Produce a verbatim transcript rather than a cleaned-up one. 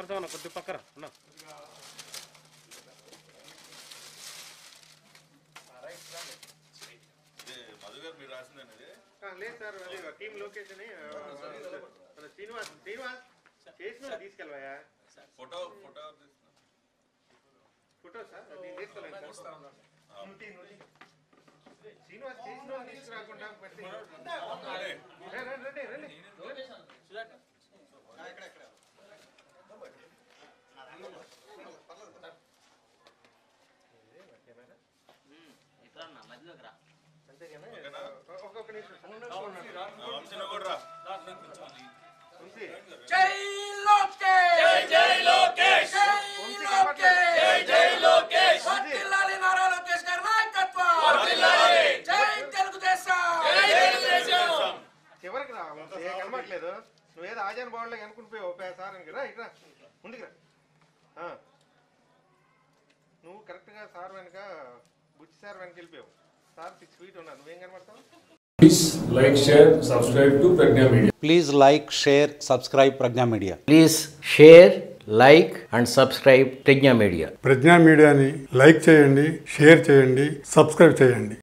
కనబడతావు కొద్ది పక్కన అన్న. లేదు సార్ అదే టీమ్ లోకేష్ అని శ్రీనివాస్ శ్రీనివాస్ చేసిన తీసుకెళ్ళవా ఫోటో ఫోటో ఫోటో సార్ నేను తీసుకోలేదు శ్రీనివాస్ చేసిన తీసుకురాకుండా రండి రండి ఒక్కొక్క నిమిషం జై లోకేష్ జై లోకేష్ జై జై లోకేష్ వర్ధిల్లాలి నారా లోకేష్ గారి నాయకత్వం వర్ధిల్లాలి జై తెలుగుదేశం జై తెలుగుదేశం చివరికి రా ఏ కనబడట్లేదు నువ్వేదో ఆజాన్ బాగుండలే అనుకుని పోయి ఓపే సార్ అని రా ఇట్రా ముందుకు రా నువ్వు కరెక్ట్గా సార్ వెనక బుచ్చి సార్ వెనక వెళ్ళిపోయావు సార్ సిక్స్ ఫీట్ ఉన్నారు నువ్వేం కనబడతావు Please like, share, subscribe to Pregnya Media. Please like, share, subscribe Pregnya Media. Please share, like and subscribe Pregnya Media. Pregnya Media ni like చేయండి, share చేయండి, subscribe చేయండి.